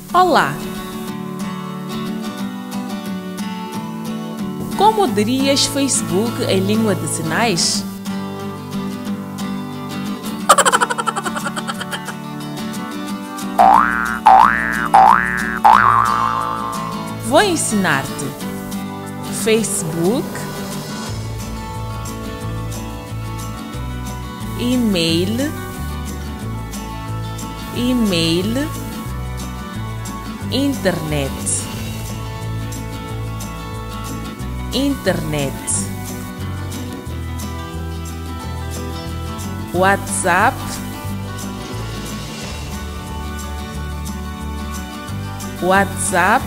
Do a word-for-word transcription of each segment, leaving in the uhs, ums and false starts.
Olá! Como dirias Facebook em língua de sinais? Vou ensinar-te. Facebook, e-mail, e-mail, internet, internet, WhatsApp, WhatsApp.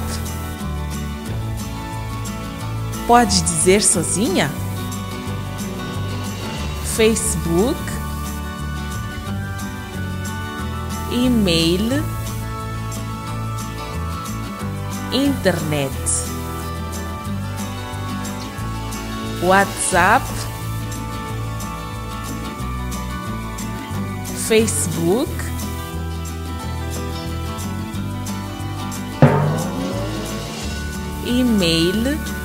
Pode dizer sozinha? Facebook, e-mail, internet, WhatsApp, Facebook, e-mail,